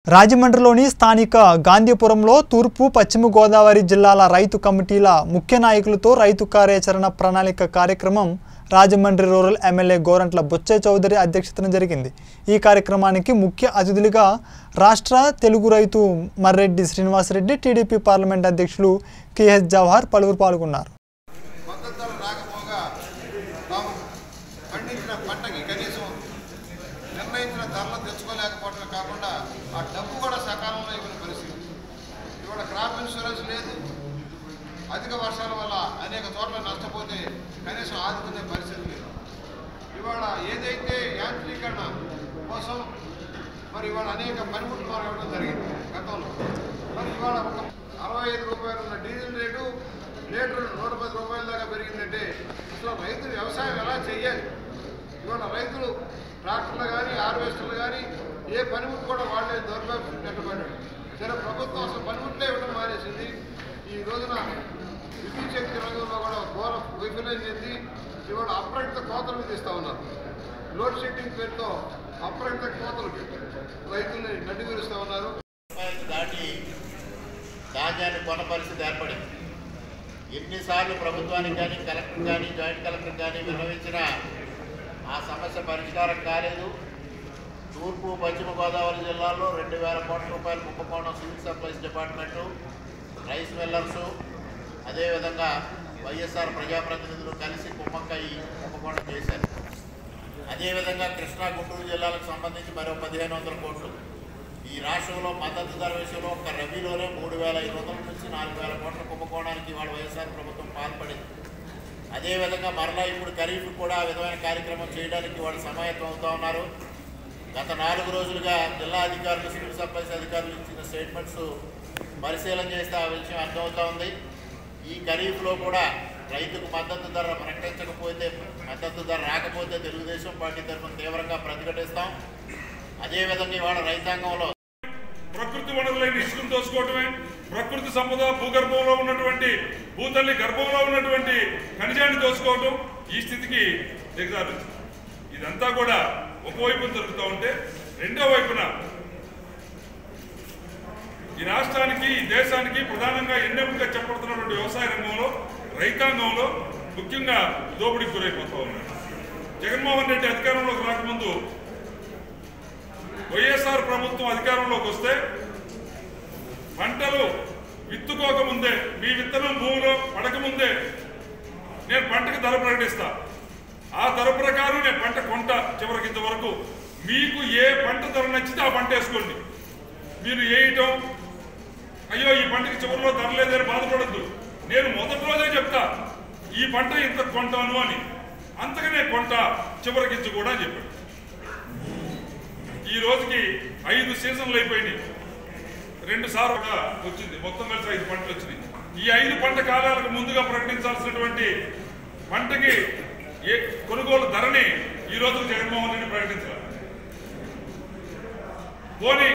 రాజమండ్రిలోని స్థానిక గాంధీపురంలో తూర్పు పశ్చిమ గోదావరి జిల్లాల రైతు కమిటీల ముఖ్య నాయకులతో రైతు కార్యాచరణ ప్రణాళిక కార్యక్రమం రాజమండ్రి రూరల్ ఎమ్మెల్యే గోరంట్ల బుచ్చయ్య చౌదరి అధ్యక్షతన జరిగింది। ఈ కార్యక్రమానికి ముఖ్య అతిథులుగా రాష్ట్ర తెలుగు రైతు మర్రెడ్డి శ్రీనివాస్ రెడ్డి, టీడీపీ పార్లమెంట్ అధ్యక్షులు కేఎస్ జవహర్ పలువురు పాల్గొన్నారు। నిర్ణయించిన ధరలు తెచ్చుకోలేకపోవడమే కాకుండా ఆ డబ్బు కూడా సకాలంలో ఇవ్వని పరిస్థితి। ఇవాళ క్రాప్ ఇన్సూరెన్స్ లేదు, అధిక వర్షాల వల్ల అనేక చోట్ల నష్టపోతే కనీసం ఆదుకునే పరిస్థితి లేదు। ఇవాళ ఏదైతే యాంత్రీకరణ కోసం మరి ఇవాళ అనేక పనిముట్లు మనం ఇవ్వడం జరిగింది గతంలో। మరి ఇవాళ ఒక 65 రూపాయలు ఉన్న డీజిల్ రేటు లీటర్ 110 రూపాయల దాకా పెరిగిందంటే అసలు రైతు వ్యవసాయం ఎలా చేయాలి? ఇవాళ రైతులు ట్రాక్టర్లు కానీ హార్వెస్టర్లు కానీ ఏ పనిముట్లు కూడా వాళ్ళే దౌర్భాగ్యం పెట్టబడ్డాడు। సరే, ప్రభుత్వం అసలు పనిముట్లే ఇవ్వడం మానేసింది। ఈ రోజున విద్యుత్ శక్తి రంగంలో కూడా ఘోర వైఫల్యం చెంది ఇవాళ అప్రకృత కోతలు విధిస్తూ ఉన్నారు। లోడ్ షెడ్డింగ్ పేరుతో అప్రకృత కోతలు రైతుల్ని నడ్డిగురుస్తూ ఉన్నారు। దాటి ధాన్యాన్ని కొన్న పరిస్థితి ఏర్పడింది। ఎన్నిసార్లు ప్రభుత్వానికి కానీ కలెక్టర్ కానీ జాయింట్ కలెక్టర్ కానీ విన్నవించినా ఆ సమస్య పరిష్కారం కాలేదు। తూర్పు పశ్చిమ గోదావరి జిల్లాలో 2000 కోట్ల రూపాయలు కుంభకోణం civil supplies department, rice millers, అదేవిధంగా వైఎస్ఆర్ ప్రజాప్రతినిధులు కలిసి కుంభకోణం చేశారు। అదేవిధంగా కృష్ణా గుంటూరు జిల్లాలకు సంబంధించి మరో 1500 కోట్లు। ఈ రాష్ట్రంలో మద్దతు ధర విషయంలో ఒక రబీలోనే 3500 నుంచి 4000 కోట్ల కుంభకోణానికి ఇవాళ వైఎస్ఆర్ ప్రభుత్వం పాల్పడింది। అదేవిధంగా మరలా ఇప్పుడు ఖరీఫ్ కూడా ఆ విధమైన కార్యక్రమం చేయడానికి వాళ్ళు సమాయత్తం అవుతూ ఉన్నారు। గత 4 రోజులుగా జిల్లా అధికారులు, సివిల్ సప్లైస్ అధికారులు ఇచ్చిన స్టేట్మెంట్స్ పరిశీలన చేస్తే ఆ విషయం అర్థమవుతూ ఉంది। ఈ ఖరీఫ్లో కూడా రైతుకు మద్దతు ధర ప్రకటించకపోతే, మద్దతు ధర రాకపోతే తెలుగుదేశం పార్టీ తరఫున తీవ్రంగా ప్రతిఘటిస్తాం। అదేవిధంగా ఇవాళ రైతాంగంలో ప్రకృతి వనరులైన ఇసుకను దోచుకోవటమే, ప్రకృతి సంపద భూగర్భంలో ఉన్నటువంటి భూతల్లి గర్భంలో ఉన్నటువంటి ఖనిజాన్ని దోచుకోవటం ఈ స్థితికి దిగజారింది। ఇదంతా కూడా ఒకవైపున జరుగుతూ ఉంటే రెండో వైపున ఈ రాష్ట్రానికి, ఈ దేశానికి ప్రధానంగా ఎన్నెముకగా చెప్పబడుతున్నటువంటి వ్యవసాయ రంగంలో, రైతాంగంలో ముఖ్యంగా దోపిడీకి గురైపోతూ ఉన్నారు। జగన్మోహన్ రెడ్డి అధికారంలోకి రాకముందు వైఎస్ఆర్ ప్రభుత్వం అధికారంలోకి వస్తే పంటలు విత్తుకోకముందే, మీ విత్తనం భూమిలో పడకముందే నేను పంటకు ధర ప్రకటిస్తా, ఆ ధర ప్రకారం నేను పంట కొంట చివరికి ఇంతవరకు మీకు ఏ పంట ధర నచ్చితే ఆ పంట వేసుకోండి। మీరు వేయటం అయ్యో ఈ పంటకి చివరిలో ధర లేదని బాధపడద్దు, నేను మొదటి రోజే చెప్తా ఈ పంట ఇంత కొంటాను అని, అంతగానే కొంట చివరికి కూడా చెప్పాడు। ఈ రోజుకి 5 సీజన్లు అయిపోయినాయి, 2 సార్లు వచ్చింది, మొత్తం కలిసి 5 పంటలు వచ్చినాయి। ఈ 5 పంట కాలాలకు ముందుగా ప్రకటించాల్సినటువంటి పంటకి కొనుగోలు ధరని ఈ రోజు జగన్మోహన్ రెడ్డి ప్రకటించాలి। పోనీ